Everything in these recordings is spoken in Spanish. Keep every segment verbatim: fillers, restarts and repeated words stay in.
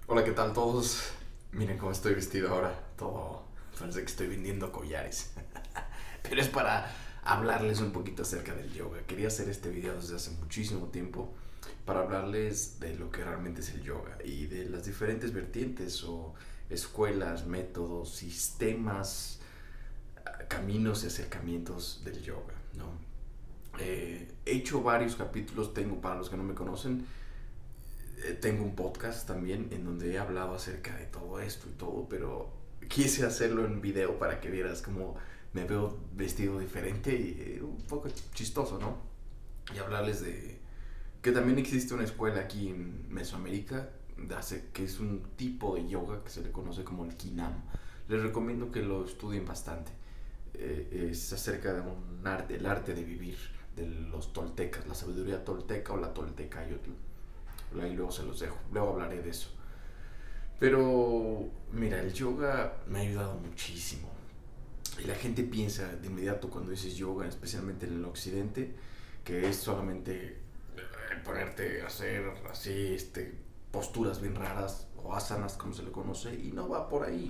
Hola, ¿qué tal todos? Miren cómo estoy vestido ahora. Todo parece que estoy vendiendo collares. Pero es para hablarles un poquito acerca del yoga. Quería hacer este video desde hace muchísimo tiempo para hablarles de lo que realmente es el yoga y de las diferentes vertientes o escuelas, métodos, sistemas, caminos y acercamientos del yoga, ¿no? Eh, he hecho varios capítulos, tengo, para los que no me conocen, eh, tengo un podcast también en donde he hablado acerca de todo esto y todo, pero quise hacerlo en video para que vieras cómo me veo vestido diferente y eh, un poco chistoso, ¿no? Y hablarles de que también existe una escuela aquí en Mesoamérica de hace, que es un tipo de yoga que se le conoce como el Kinam. Les recomiendo que lo estudien bastante. Eh, es acerca de un arte, el arte de vivir de los toltecas, la sabiduría tolteca o la toltecayotl. Ahí luego se los dejo, luego hablaré de eso. Pero mira, el yoga me ha ayudado muchísimo. Y la gente piensa de inmediato cuando dices yoga, especialmente en el occidente, que es solamente eh, ponerte a hacer así, este, posturas bien raras o asanas como se le conoce, y no va por ahí.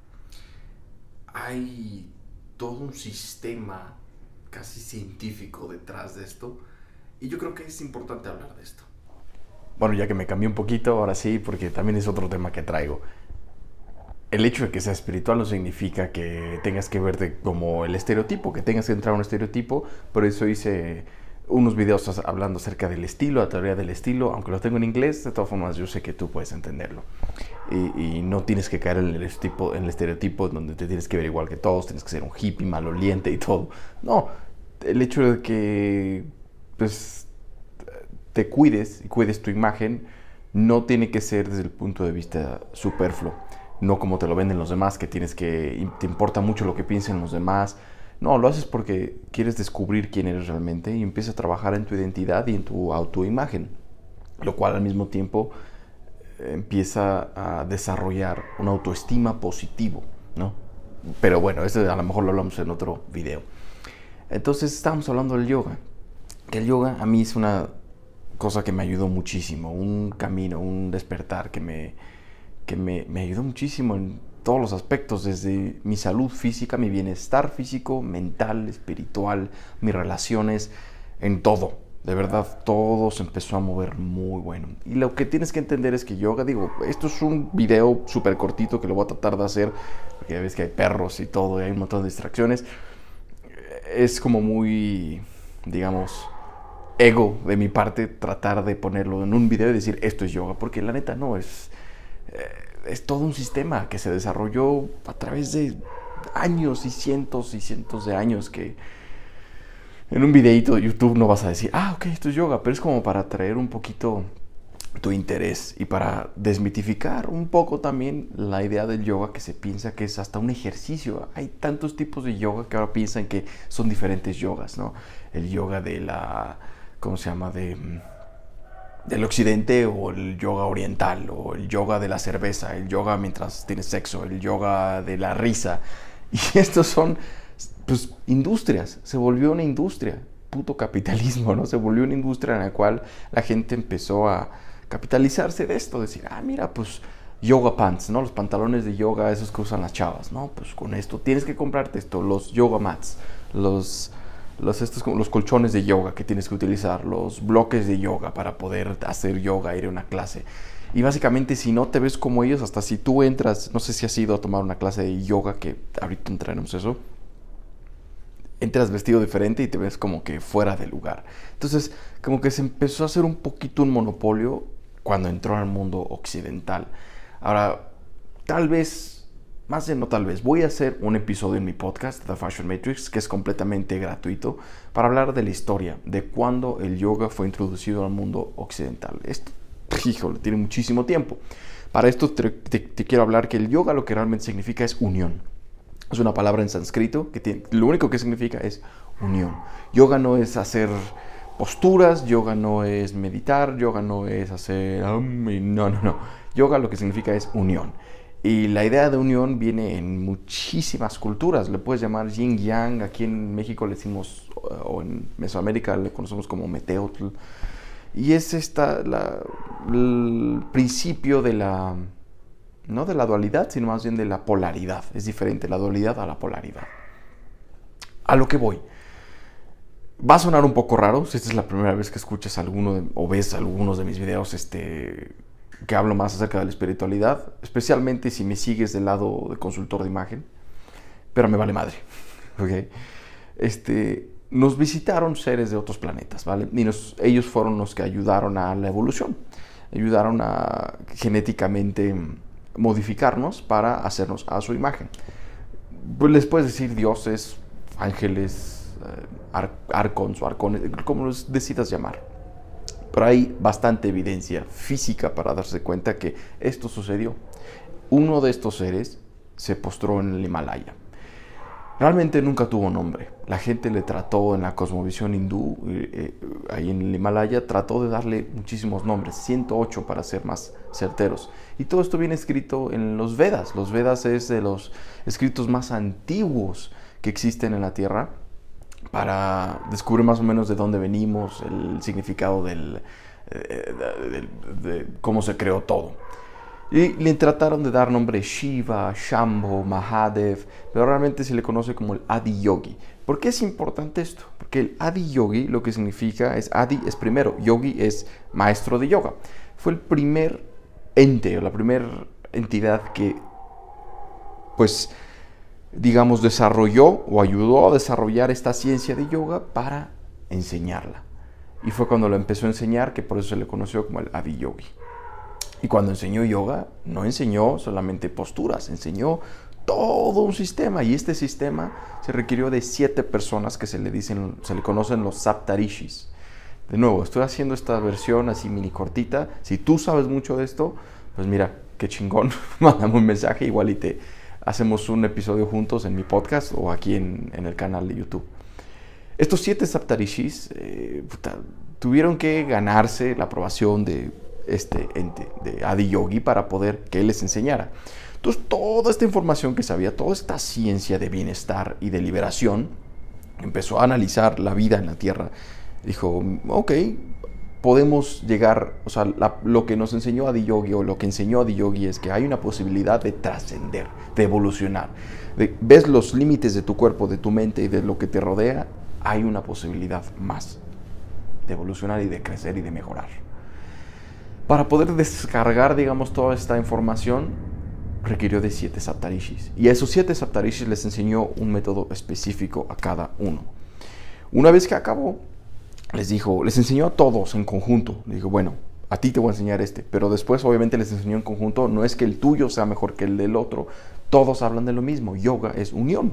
Hay todo un sistema casi científico detrás de esto, y yo creo que es importante hablar de esto. Bueno, ya que me cambié un poquito, ahora sí, porque también es otro tema que traigo. El hecho de que sea espiritual no significa que tengas que verte como el estereotipo, que tengas que entrar a un estereotipo. Por eso hice unos videos hablando acerca del estilo, la teoría del estilo. Aunque lo tengo en inglés, de todas formas yo sé que tú puedes entenderlo. Y, y no tienes que caer en el, estereotipo, en el estereotipo donde te tienes que ver igual que todos, tienes que ser un hippie maloliente y todo. No, el hecho de que pues, te cuides y cuides tu imagen no tiene que ser desde el punto de vista superfluo. No como te lo venden los demás, que tienes que, te importa mucho lo que piensen los demás. No, lo haces porque quieres descubrir quién eres realmente y empiezas a trabajar en tu identidad y en tu autoimagen, lo cual al mismo tiempo eh, empieza a desarrollar una autoestima positivo, ¿no? Pero bueno, eso a lo mejor lo hablamos en otro video. Entonces estamos hablando del yoga, que el yoga a mí es una cosa que me ayudó muchísimo, un camino, un despertar que me que me, me ayudó muchísimo en todos los aspectos, desde mi salud física, mi bienestar físico, mental, espiritual, mis relaciones, en todo. De verdad, todo se empezó a mover muy bueno. Y lo que tienes que entender es que yoga, digo, esto es un video súper cortito que lo voy a tratar de hacer, porque ya ves que hay perros y todo, y hay un montón de distracciones. Es como muy, digamos, ego de mi parte tratar de ponerlo en un video y decir esto es yoga, porque la neta no es... es todo un sistema que se desarrolló a través de años y cientos y cientos de años, que en un videito de YouTube no vas a decir, ah, ok, esto es yoga, pero es como para atraer un poquito tu interés y para desmitificar un poco también la idea del yoga, que se piensa que es hasta un ejercicio. Hay tantos tipos de yoga que ahora piensan que son diferentes yogas, ¿no? El yoga de la, ¿cómo se llama? De... del occidente, o el yoga oriental, o el yoga de la cerveza, el yoga mientras tienes sexo, el yoga de la risa. Y estos son, pues, industrias. Se volvió una industria. Puto capitalismo, ¿no? Se volvió una industria en la cual la gente empezó a capitalizarse de esto. Decir, ah, mira, pues, yoga pants, ¿no? Los pantalones de yoga, esos que usan las chavas, ¿no? Pues con esto tienes que comprarte esto, los yoga mats, los... Los, estos, los colchones de yoga que tienes que utilizar, los bloques de yoga para poder hacer yoga, ir a una clase. Y básicamente, si no te ves como ellos, hasta si tú entras, no sé si has ido a tomar una clase de yoga, que ahorita entraremos eso, entras vestido diferente y te ves como que fuera de lugar. Entonces, como que se empezó a hacer un poquito un monopolio cuando entró al mundo occidental. Ahora, tal vez... más de no tal vez, voy a hacer un episodio en mi podcast, The Fashion Matrix, que es completamente gratuito, para hablar de la historia, de cuándo el yoga fue introducido al mundo occidental. Esto, híjole, tiene muchísimo tiempo. Para esto te, te, te quiero hablar que el yoga lo que realmente significa es unión. Es una palabra en sánscrito que tiene, lo único que significa es unión. Yoga no es hacer posturas, yoga no es meditar, yoga no es hacer... No, no, no. Yoga lo que significa es unión. Y la idea de unión viene en muchísimas culturas. Le puedes llamar yin yang. Aquí en México le decimos, o en Mesoamérica le conocemos como meteotl. Y es esta la, el principio de la no de la dualidad, sino más bien de la polaridad. Es diferente la dualidad a la polaridad. A lo que voy. Va a sonar un poco raro si esta es la primera vez que escuchas alguno de, o ves algunos de mis videos este, que hablo más acerca de la espiritualidad, especialmente si me sigues del lado de consultor de imagen, pero me vale madre. ¿Okay? Este, nos visitaron seres de otros planetas, ¿vale? Y nos, ellos fueron los que ayudaron a la evolución, ayudaron a genéticamente modificarnos para hacernos a su imagen. Pues les puedes decir dioses, ángeles, Ar arcons o arcones, como los decidas llamar. Pero hay bastante evidencia física para darse cuenta que esto sucedió. Uno de estos seres se postró en el Himalaya. Realmente nunca tuvo nombre. La gente le trató en la cosmovisión hindú, eh, ahí en el Himalaya, trató de darle muchísimos nombres, ciento ocho para ser más certeros. Y todo esto viene escrito en los Vedas. Los Vedas es de los escritos más antiguos que existen en la Tierra, para descubrir más o menos de dónde venimos, el significado del, de, de, de, de cómo se creó todo. Y le trataron de dar nombre Shiva, Shambho, Mahadev, pero realmente se le conoce como el Adi Yogi. ¿Por qué es importante esto? Porque el Adi Yogi lo que significa es, Adi es primero, Yogi es maestro de yoga. Fue el primer ente, o la primera entidad que, pues, digamos, desarrolló o ayudó a desarrollar esta ciencia de yoga para enseñarla. Y fue cuando lo empezó a enseñar que por eso se le conoció como el Adi Yogi. Y cuando enseñó yoga, no enseñó solamente posturas, enseñó todo un sistema. Y este sistema se requirió de siete personas que se le dicen, se le conocen los Saptarishis. De nuevo, estoy haciendo esta versión así mini cortita. Si tú sabes mucho de esto, pues mira, qué chingón. Mándame un mensaje igual y te hacemos un episodio juntos en mi podcast o aquí en, en el canal de YouTube. Estos siete Saptarishis eh, puta, tuvieron que ganarse la aprobación de este ente, de Adi Yogi, para poder que él les enseñara. Entonces, toda esta información que sabía, toda esta ciencia de bienestar y de liberación, empezó a analizar la vida en la Tierra. Dijo, ok, podemos llegar, o sea, la, lo que nos enseñó Adi Yogi, o lo que enseñó Adi Yogi, es que hay una posibilidad de trascender, de evolucionar. De, ves los límites de tu cuerpo, de tu mente y de lo que te rodea, hay una posibilidad más de evolucionar y de crecer y de mejorar. Para poder descargar, digamos, toda esta información, requirió de siete Saptarishis. Y a esos siete Saptarishis les enseñó un método específico a cada uno. Una vez que acabó, les dijo, les enseñó a todos en conjunto. Le dijo, bueno, a ti te voy a enseñar este. Pero después, obviamente, les enseñó en conjunto. No es que el tuyo sea mejor que el del otro. Todos hablan de lo mismo. Yoga es unión.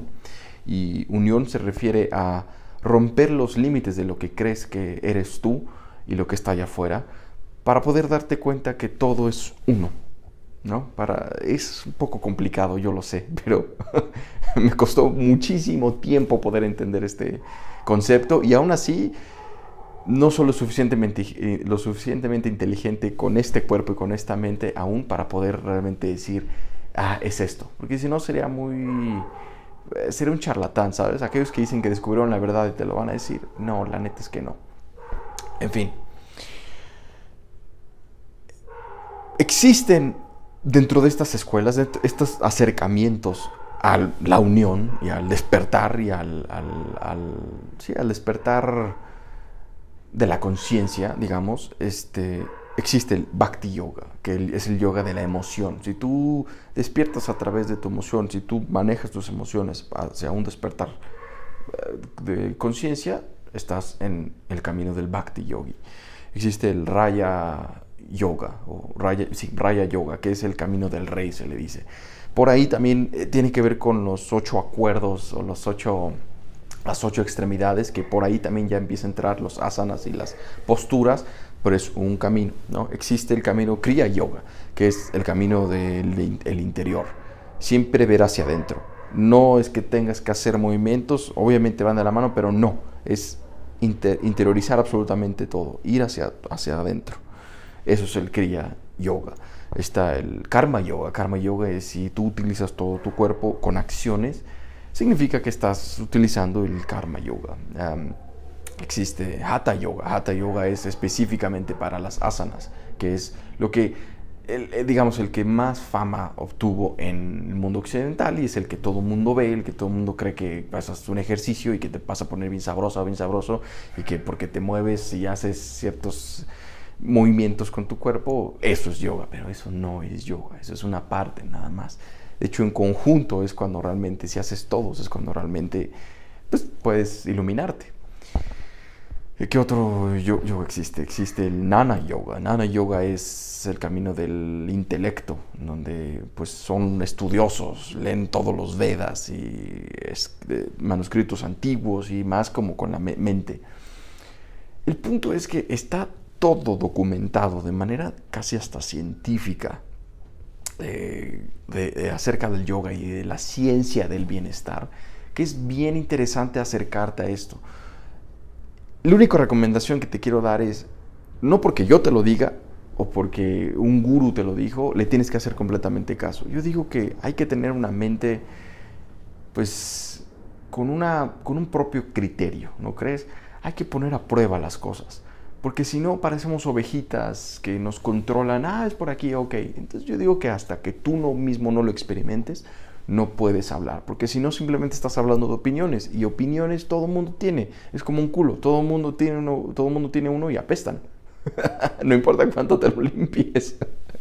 Y unión se refiere a romper los límites de lo que crees que eres tú y lo que está allá afuera, para poder darte cuenta que todo es uno, ¿no? Para, es un poco complicado, yo lo sé, pero me costó muchísimo tiempo poder entender este concepto, y aún así no soy lo suficientemente, lo suficientemente inteligente con este cuerpo y con esta mente aún para poder realmente decir, ah, es esto, porque si no sería muy... sería un charlatán, ¿sabes? Aquellos que dicen que descubrieron la verdad y te lo van a decir, no, la neta es que no. En fin. Existen dentro de estas escuelas, de estos acercamientos a la unión y al despertar y al, al, al, sí, al despertar de la conciencia, digamos, este, existe el Bhakti Yoga, que es el yoga de la emoción. Si tú despiertas a través de tu emoción, si tú manejas tus emociones hacia un despertar de conciencia, estás en el camino del Bhakti Yogi. Existe el Raya Yoga, o Raya, sí, Raya Yoga, que es el camino del rey, se le dice. Por ahí también eh, tiene que ver con los ocho acuerdos, o los ocho, las ocho extremidades, que por ahí también ya empieza a entrar los asanas y las posturas, pero es un camino, ¿no? Existe el camino Kriya Yoga, que es el camino del el interior. Siempre ver hacia adentro. No es que tengas que hacer movimientos, obviamente van de la mano, pero no, es inter, interiorizar absolutamente todo, ir hacia, hacia adentro. Eso es el Kriya Yoga. Está el Karma Yoga. Karma Yoga es si tú utilizas todo tu cuerpo con acciones, significa que estás utilizando el Karma Yoga. Um, existe Hatha Yoga. Hatha Yoga es específicamente para las asanas, que es lo que el, el, digamos, el que más fama obtuvo en el mundo occidental y es el que todo el mundo ve, el que todo el mundo cree que vas a hacer un ejercicio y que te vas a poner bien sabroso o bien sabroso y que porque te mueves y haces ciertos movimientos con tu cuerpo, eso es yoga, pero eso no es yoga, eso es una parte nada más. De hecho, en conjunto es cuando realmente, si haces todos, es cuando realmente pues, puedes iluminarte. ¿Qué otro yoga existe? Existe el Jnana Yoga. Jnana Yoga es el camino del intelecto, donde pues, son estudiosos, leen todos los Vedas y es, eh, manuscritos antiguos y más como con la me mente. El punto es que está todo documentado de manera casi hasta científica eh, de, de, acerca del yoga y de la ciencia del bienestar, que es bien interesante acercarte a esto. La única recomendación que te quiero dar es, no porque yo te lo diga o porque un gurú te lo dijo, le tienes que hacer completamente caso. Yo digo que hay que tener una mente, pues, con, una, con un propio criterio, ¿no crees? Hay que poner a prueba las cosas, porque si no parecemos ovejitas que nos controlan, ah, es por aquí, ok. Entonces yo digo que hasta que tú no mismo no lo experimentes, no puedes hablar, porque si no simplemente estás hablando de opiniones y opiniones todo el mundo tiene, es como un culo, todo el mundo tiene uno, todo el mundo tiene uno y apestan. No importa cuánto te lo limpies.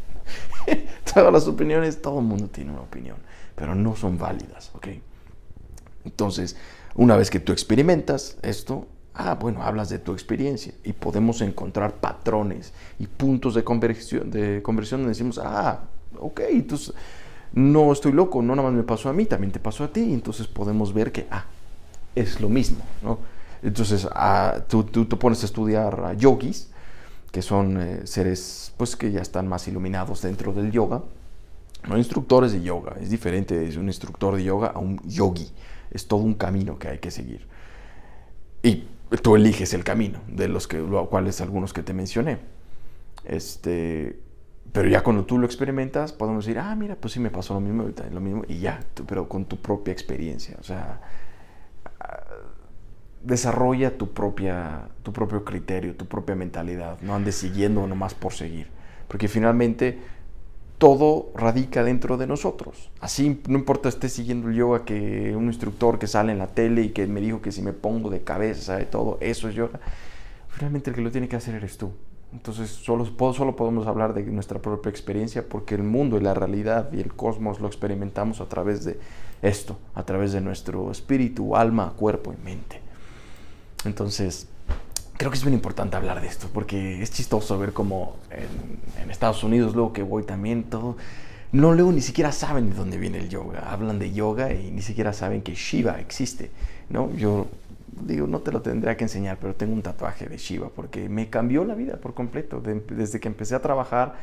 Todas las opiniones, todo el mundo tiene una opinión, pero no son válidas, ¿ok? Entonces, una vez que tú experimentas esto, ah, bueno, hablas de tu experiencia y podemos encontrar patrones y puntos de conversión, de conversión donde decimos, ah, ok, entonces no estoy loco, no nada más me pasó a mí, también te pasó a ti, entonces podemos ver que, ah, es lo mismo, ¿no? Entonces, ah, tú, tú te pones a estudiar a yogis, que son eh, seres, pues, que ya están más iluminados dentro del yoga, no instructores de yoga, es diferente de un instructor de yoga a un yogi, es todo un camino que hay que seguir. Y tú eliges el camino, de los que, los cuales algunos que te mencioné. Este... Pero ya cuando tú lo experimentas, podemos decir, ah, mira, pues sí me pasó lo mismo, lo mismo y ya, pero con tu propia experiencia. O sea, desarrolla tu, propia, tu propio criterio, tu propia mentalidad. No andes siguiendo nomás por seguir. Porque finalmente todo radica dentro de nosotros. Así no importa estés siguiendo el yoga que un instructor que sale en la tele y que me dijo que si me pongo de cabeza, sabe todo, eso es yoga. Finalmente el que lo tiene que hacer eres tú. Entonces solo, solo podemos hablar de nuestra propia experiencia porque el mundo y la realidad y el cosmos lo experimentamos a través de esto, a través de nuestro espíritu, alma, cuerpo y mente. Entonces, creo que es bien importante hablar de esto porque es chistoso ver cómo en, en Estados Unidos, luego que voy también, todo, no luego ni siquiera saben de dónde viene el yoga. Hablan de yoga y ni siquiera saben que Shiva existe, ¿no? Yo digo, no te lo tendría que enseñar, pero tengo un tatuaje de Shiva porque me cambió la vida por completo. De, desde que empecé a trabajar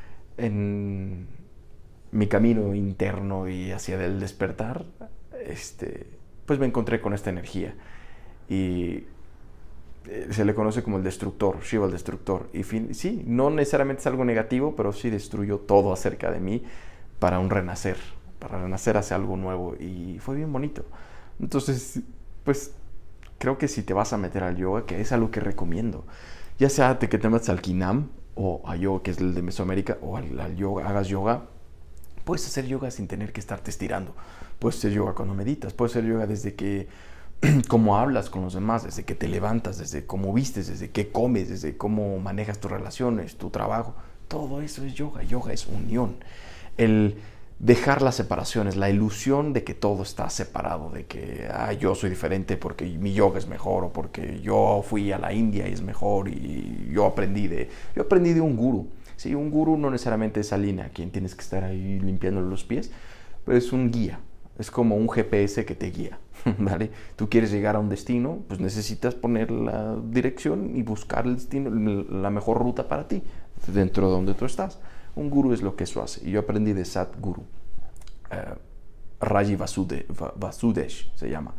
en mi camino interno y hacia el despertar, este, pues me encontré con esta energía. Y se le conoce como el destructor, Shiva el destructor. Y fin, sí, no necesariamente es algo negativo, pero sí destruyó todo acerca de mí para un renacer, para renacer hacia algo nuevo. Y fue bien bonito. Entonces, pues creo que si te vas a meter al yoga, que es algo que recomiendo, ya sea de que te metas al Kinam o a yoga, que es el de Mesoamérica, o al, al yoga, hagas yoga, puedes hacer yoga sin tener que estarte estirando. Puedes hacer yoga cuando meditas, puedes hacer yoga desde que, cómo hablas con los demás, desde que te levantas, desde cómo vistes, desde qué comes, desde cómo manejas tus relaciones, tu trabajo. Todo eso es yoga. Yoga es unión. El dejar las separaciones, la ilusión de que todo está separado, de que ah, yo soy diferente porque mi yoga es mejor o porque yo fui a la India y es mejor y yo aprendí de, yo aprendí de un gurú. Sí, un gurú no necesariamente es Alina, a quien tienes que estar ahí limpiándole los pies, pero es un guía, es como un G P S que te guía, ¿vale? Tú quieres llegar a un destino, pues necesitas poner la dirección y buscar el destino, la mejor ruta para ti, dentro de donde tú estás. Un gurú es lo que eso hace. Y yo aprendí de Sadhguru. Uh, Raji Vasude, Vasudesh se llama.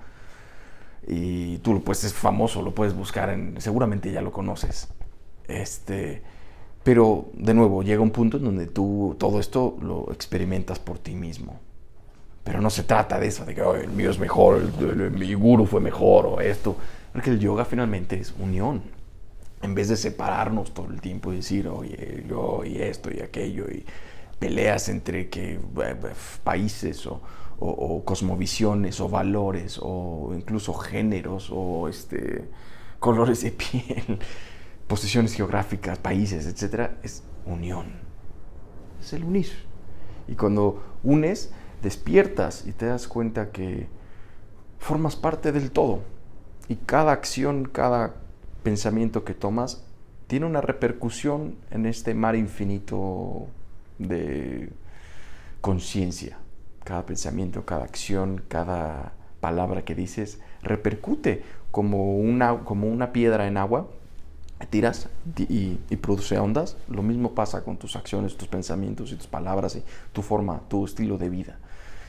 Y tú, pues, es famoso, lo puedes buscar, en, seguramente ya lo conoces. Este, pero, de nuevo, llega un punto en donde tú todo esto lo experimentas por ti mismo. Pero no se trata de eso, de que oh, el mío es mejor, el, el, el, mi gurú fue mejor o esto. Porque el yoga finalmente es unión. En vez de separarnos todo el tiempo y decir, oye, yo y esto y aquello, y peleas entre que, países o, o, o cosmovisiones o valores o incluso géneros o este, colores de piel, posiciones geográficas, países, etcétera, es unión. Es el unir. Y cuando unes, despiertas y te das cuenta que formas parte del todo. Y cada acción, cada pensamiento que tomas tiene una repercusión en este mar infinito de conciencia. Cada pensamiento, cada acción, cada palabra que dices repercute como una, como una piedra en agua. Tiras y, y produce ondas. Lo mismo pasa con tus acciones, tus pensamientos y tus palabras y tu forma, tu estilo de vida.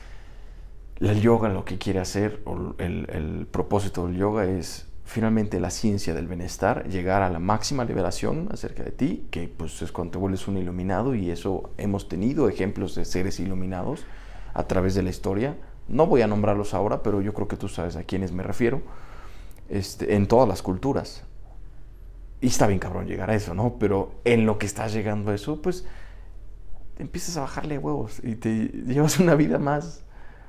El yoga lo que quiere hacer, o el, el propósito del yoga es finalmente la ciencia del bienestar, llegar a la máxima liberación acerca de ti, que pues es cuando te vuelves un iluminado, y eso hemos tenido ejemplos de seres iluminados a través de la historia. No voy a nombrarlos ahora, pero yo creo que tú sabes a quiénes me refiero, este, en todas las culturas. Y está bien cabrón llegar a eso, ¿no? Pero en lo que estás llegando a eso, pues empiezas a bajarle huevos y te llevas una vida más...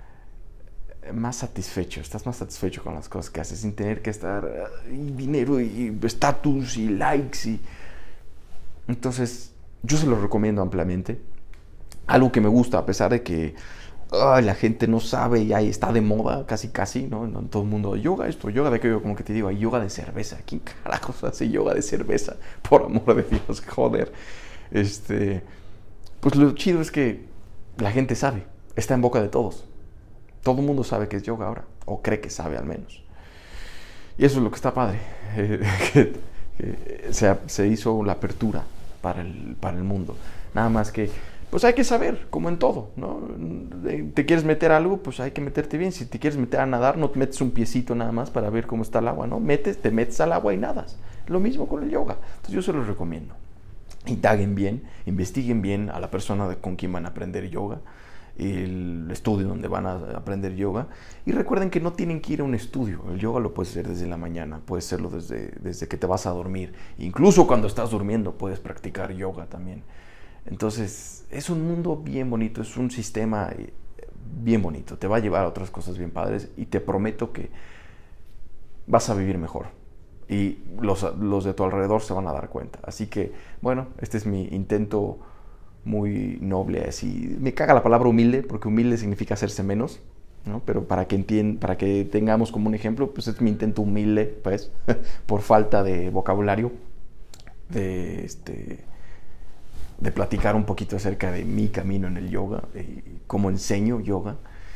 más satisfecho, estás más satisfecho con las cosas que haces sin tener que estar y dinero y estatus y likes y... Entonces yo se lo recomiendo ampliamente. Algo que me gusta, a pesar de que oh, la gente no sabe y ahí está de moda casi casi, ¿no? En todo el mundo, yoga esto, yoga de aquello, como que te digo, hay yoga de cerveza. ¿Quién carajos hace yoga de cerveza? Por amor de Dios, joder. Este, pues lo chido es que la gente sabe, está en boca de todos. Todo el mundo sabe que es yoga ahora, o cree que sabe al menos. Y eso es lo que está padre, eh, que, que se, se hizo la apertura para el, para el mundo. Nada más que, pues hay que saber, como en todo, ¿no? Te quieres meter a algo, pues hay que meterte bien. Si te quieres meter a nadar, no te metes un piecito nada más para ver cómo está el agua, ¿no? Metes, te metes al agua y nadas. Lo mismo con el yoga. Entonces yo se los recomiendo. Indaguen bien, investiguen bien a la persona de, con quien van a aprender yoga, el estudio donde van a aprender yoga, y recuerden que no tienen que ir a un estudio. El yoga lo puedes hacer desde la mañana, puedes hacerlo desde, desde que te vas a dormir, incluso cuando estás durmiendo puedes practicar yoga también. Entonces es un mundo bien bonito, es un sistema bien bonito, te va a llevar a otras cosas bien padres y te prometo que vas a vivir mejor y los, los de tu alrededor se van a dar cuenta. Así que bueno, este es mi intento muy noble, así. Me caga la palabra humilde, porque humilde significa hacerse menos, ¿no? Pero para que entiendan, para que tengamos como un ejemplo, pues es mi intento humilde, pues, por falta de vocabulario, de, este, de platicar un poquito acerca de mi camino en el yoga, y cómo enseño yoga,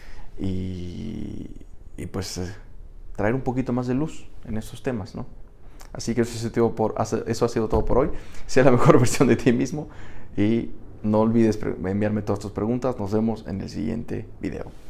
y, y pues eh, traer un poquito más de luz en estos temas, ¿no? Así que eso ha sido, por, eso ha sido todo por hoy. Sea la mejor versión de ti mismo y no olvides enviarme todas tus preguntas. Nos vemos en el siguiente video.